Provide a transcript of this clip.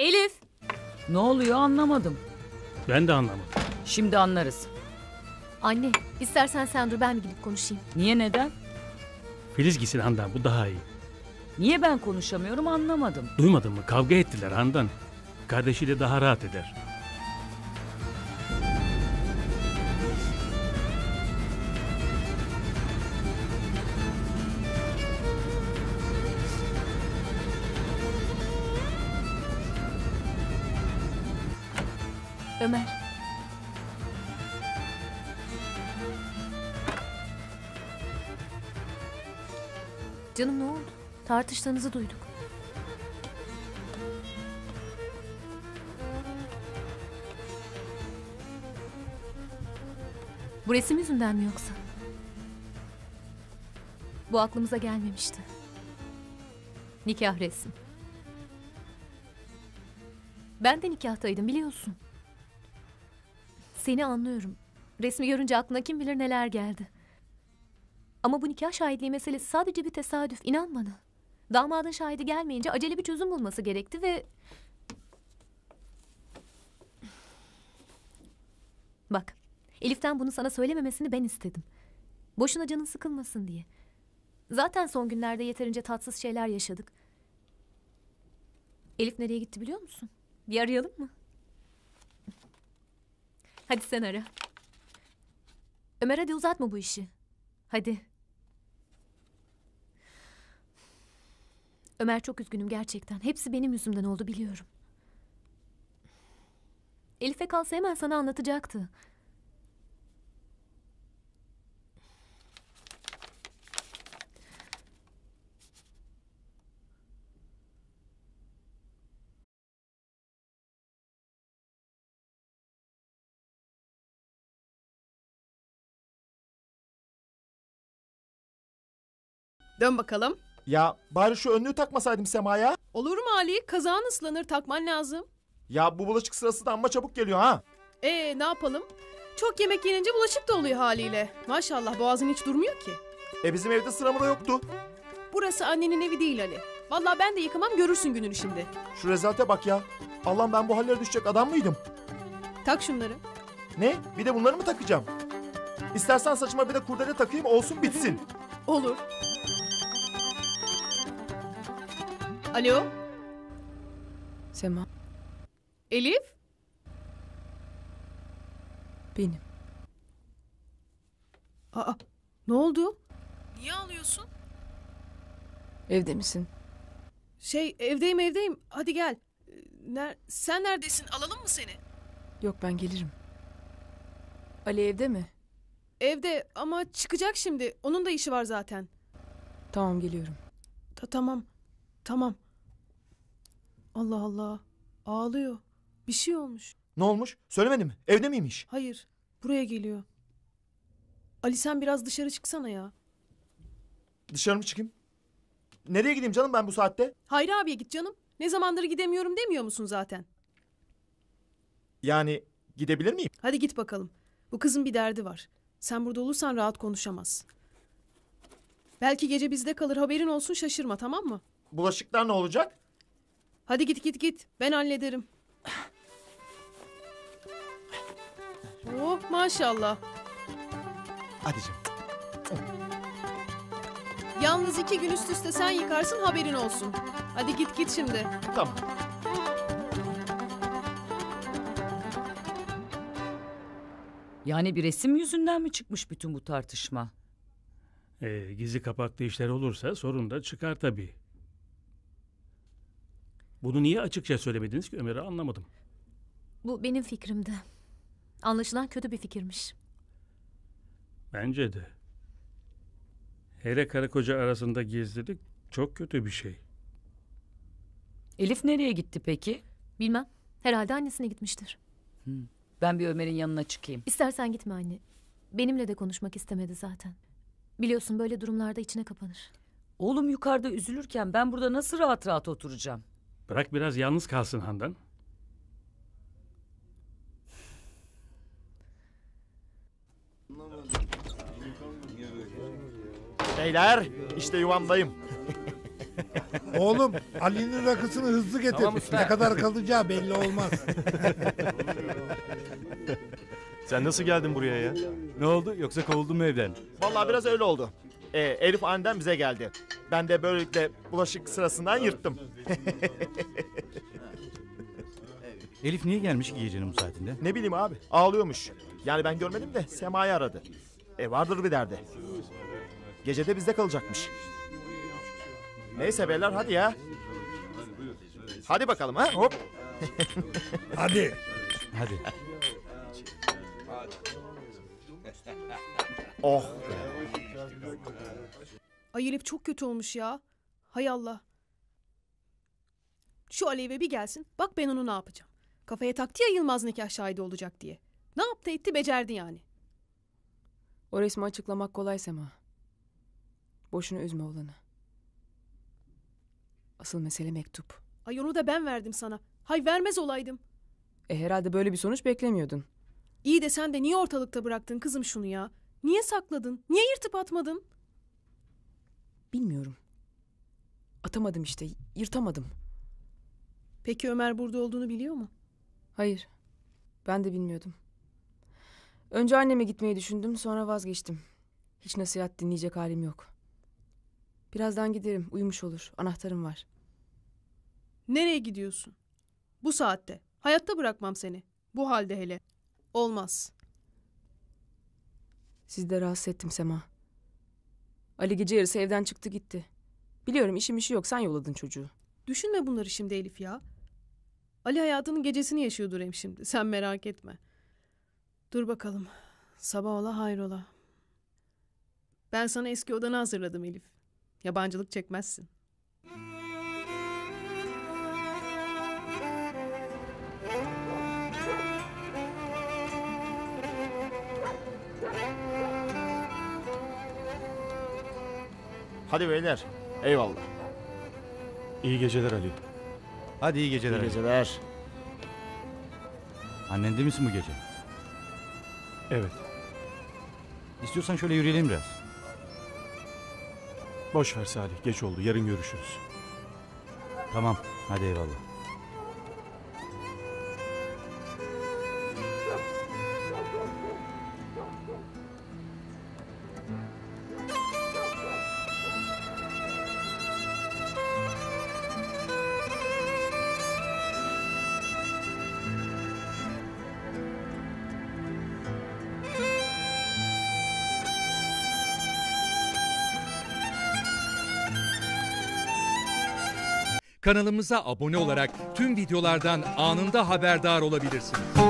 Elif! Ne oluyor anlamadım. Ben de anlamadım. Şimdi anlarız. Anne, istersen sen dur, ben bir gidip konuşayım. Niye neden? Filiz gitsin Handan, bu daha iyi. Niye ben konuşamıyorum anlamadım. Duymadın mı? Kavga ettiler Handan. Kardeşiyle daha rahat eder. Ömer. Canım ne oldu? Tartıştığınızı duyduk. Bu resim yüzünden mi yoksa? Bu aklımıza gelmemişti. Nikah resmi. Ben de nikahtaydım biliyorsun. Seni anlıyorum. Resmi görünce aklına kim bilir neler geldi. Ama bu nikah şahitliği meselesi sadece bir tesadüf, inan bana. Damadın şahidi gelmeyince acele bir çözüm bulması gerekti ve... Bak, Elif'ten bunu sana söylememesini ben istedim. Boşuna canın sıkılmasın diye. Zaten son günlerde yeterince tatsız şeyler yaşadık. Elif nereye gitti biliyor musun? Bir arayalım mı? Hadi sen ara. Ömer hadi uzatma bu işi. Hadi. Ömer çok üzgünüm gerçekten. Hepsi benim yüzümden oldu biliyorum. Elif'e kalsa hemen sana anlatacaktı. Dön bakalım. Ya bari şu önlüğü takmasaydım Sema'ya. Olur mu Ali? Kazağın ıslanır, takman lazım. Ya bu bulaşık sırası da amma çabuk geliyor ha. Ne yapalım? Çok yemek yenince bulaşık da oluyor haliyle. Maşallah boğazın hiç durmuyor ki. Bizim evde sıra mı da yoktu. Burası annenin evi değil Ali. Vallahi ben de yıkamam, görürsün gününü şimdi. Şu rezalete bak ya. Allah'ım, ben bu hallere düşecek adam mıydım? Tak şunları. Ne? Bir de bunları mı takacağım? İstersen saçıma bir de kurdele takayım, olsun bitsin. Olur. Alo? Sema, Elif? benim. Aa, ne oldu? Niye ağlıyorsun? Evde misin? Evdeyim. Hadi gel. Sen neredesin? Alalım mı seni? Yok, ben gelirim. Ali evde mi? Evde ama çıkacak şimdi. Onun da işi var zaten. Tamam, geliyorum. Tamam. Allah Allah. Ağlıyor. Bir şey olmuş. Ne olmuş? Söylemedi mi? Evde miymiş? Hayır. Buraya geliyor. Ali sen biraz dışarı çıksana ya. Dışarı mı çıkayım? Nereye gideyim canım ben bu saatte? Hayri abiye git canım. Ne zamandır gidemiyorum demiyor musun zaten? Yani gidebilir miyim? Hadi git bakalım. Bu kızın bir derdi var. Sen burada olursan rahat konuşamaz. Belki gece bizde kalır, haberin olsun, şaşırma, tamam mı? Bulaşıklar ne olacak? Hadi git. Ben hallederim. Oh maşallah. Hadi canım. Yalnız 2 gün üst üste sen yıkarsın, haberin olsun. Hadi git şimdi. Tamam. Yani bir resim yüzünden mi çıkmış bütün bu tartışma? Gizli kapaklı işler olursa sorun da çıkar tabii. Bunu niye açıkça söylemediniz ki Ömer'e, anlamadım. Bu benim fikrimdi. Anlaşılan kötü bir fikirmiş. Bence de. Hele karı koca arasında gizlilik çok kötü bir şey. Elif nereye gitti peki? Bilmem. Herhalde annesine gitmiştir. Ben bir Ömer'in yanına çıkayım. İstersen gitme anne. Benimle de konuşmak istemedi zaten. Biliyorsun böyle durumlarda içine kapanır. Oğlum yukarıda üzülürken ben burada nasıl rahat rahat oturacağım? Bırak biraz yalnız kalsın Handan. Beyler, işte yuvamdayım. Oğlum Ali'nin rakısını hızlı getir. Tamam usta. Ne kadar kalacağı belli olmaz. Sen nasıl geldin buraya ya? Ne oldu? Yoksa kovuldun mu evden? Vallahi biraz öyle oldu. Elif aniden bize geldi. Ben de böylelikle bulaşık sırasından yırttım. Elif niye gelmiş ki gecenin bu saatinde? Ne bileyim abi, ağlıyormuş. Yani ben görmedim de Sema'yı aradı. Vardır bir derdi. Gecede bizde kalacakmış. Neyse beyler hadi ya. Hadi bakalım ha hop. Hadi. Hadi. Oh. Ay Elif çok kötü olmuş ya. Hay Allah. Şu Alev'e bir gelsin. Bak ben onu ne yapacağım. Kafaya taktı ya Yılmaz nikah şahidi olacak diye. Ne yaptı etti becerdi yani. O resmi açıklamak kolay Sema. Boşuna üzme oğlanı. Asıl mesele mektup. Ay onu da ben verdim sana. Hay vermez olaydım. Herhalde böyle bir sonuç beklemiyordun. İyi de sen de niye ortalıkta bıraktın kızım şunu ya? Niye sakladın? Niye yırtıp atmadın? Bilmiyorum. Atamadım işte, yırtamadım. Peki Ömer burada olduğunu biliyor mu? Hayır, ben de bilmiyordum. Önce anneme gitmeyi düşündüm, sonra vazgeçtim. Hiç nasihat dinleyecek halim yok. Birazdan giderim, uyumuş olur. Anahtarım var. Nereye gidiyorsun? Bu saatte. Hayatta bırakmam seni. Bu halde hele. Olmaz. Sizi de rahatsız ettim Sema. Ali gece yarısı evden çıktı gitti. Biliyorum işi yok, sen yolladın çocuğu. Düşünme bunları şimdi Elif ya. Ali hayatının gecesini yaşıyordur hem şimdi. Sen merak etme. Dur bakalım. Sabah ola hayrola. Ben sana eski odanı hazırladım Elif. Yabancılık çekmezsin. Hadi beyler. Eyvallah. İyi geceler Ali. Hadi iyi geceler. İyi Ali. geceler. Annen de misin bu gece? Evet. İstiyorsan şöyle yürüyelim biraz. Boş ver Salih. Geç oldu. Yarın görüşürüz. Tamam. Hadi eyvallah. Kanalımıza abone olarak tüm videolardan anında haberdar olabilirsiniz.